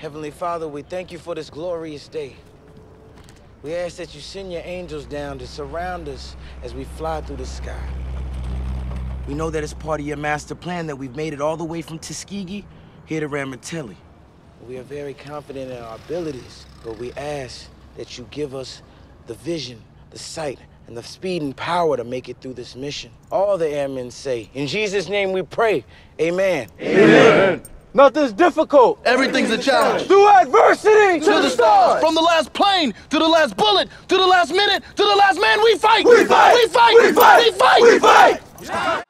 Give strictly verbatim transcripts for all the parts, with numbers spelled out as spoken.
Heavenly Father, we thank you for this glorious day. We ask that you send your angels down to surround us as we fly through the sky. We know that it's part of your master plan that we've made it all the way from Tuskegee here to Ramatelli. We are very confident in our abilities, but we ask that you give us the vision, the sight, and the speed and power to make it through this mission. All the airmen say, in Jesus' name we pray, amen. Amen. Nothing's difficult. Everything's a challenge. Through adversity to, to the, the stars. From the last plane, to the last bullet, to the last minute, to the last man, we fight! We fight! We fight! We fight! We fight! We fight! We fight!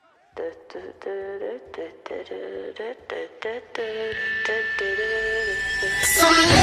So